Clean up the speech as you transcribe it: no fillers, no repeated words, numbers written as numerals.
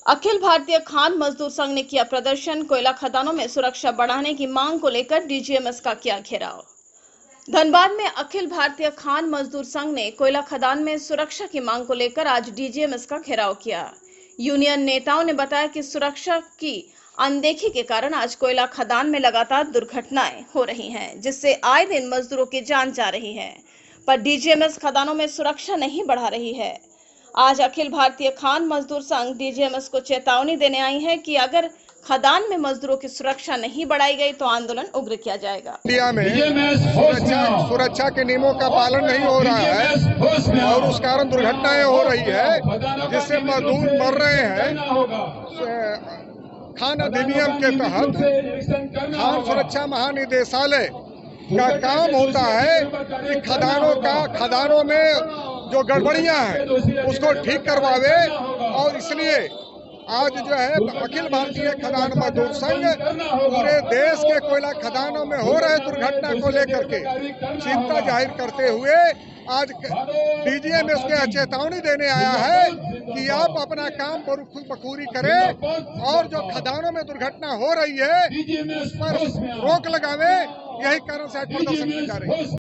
अखिल भारतीय खान मजदूर संघ ने किया प्रदर्शन। कोयला खदानों में सुरक्षा बढ़ाने की मांग को लेकर डीजीएमएस का किया घेराव। धनबाद में अखिल भारतीय खान मजदूर संघ ने कोयला खदान में सुरक्षा की मांग को लेकर आज डीजीएमएस का घेराव किया। यूनियन नेताओं ने बताया कि सुरक्षा की अनदेखी के कारण आज कोयला खदान में लगातार दुर्घटनाएं हो रही हैं, जिससे आए दिन मजदूरों की जान जा रही है। पर डीजीएमएस खदानों में सुरक्षा नहीं बढ़ा रही है। आज अखिल भारतीय खान मजदूर संघ डीजीएमएस को चेतावनी देने आई है कि अगर खदान में मजदूरों की सुरक्षा नहीं बढ़ाई गई तो आंदोलन उग्र किया जाएगा। इंडिया में सुरक्षा के नियमों का पालन नहीं हो रहा है और उस कारण दुर्घटनाएं हो रही है, जिससे मजदूर मर रहे हैं। खान अधिनियम के तहत खान सुरक्षा महानिदेशालय का काम होता है कि खदानों में जो गड़बड़ियां हैं उसको ठीक करवावे, और इसलिए आज जो है अखिल भारतीय खदान मजदूर संघ पूरे देश के कोयला खदानों में हो रहे दुर्घटना को लेकर के चिंता जाहिर करते हुए आज डीजीएमएस को चेतावनी देने आया है कि आप अपना काम बखूबी करें और जो खदानों में दुर्घटना हो रही है उस पर रोक लगावे। यही कारण से आज प्रदर्शन की जा रही है।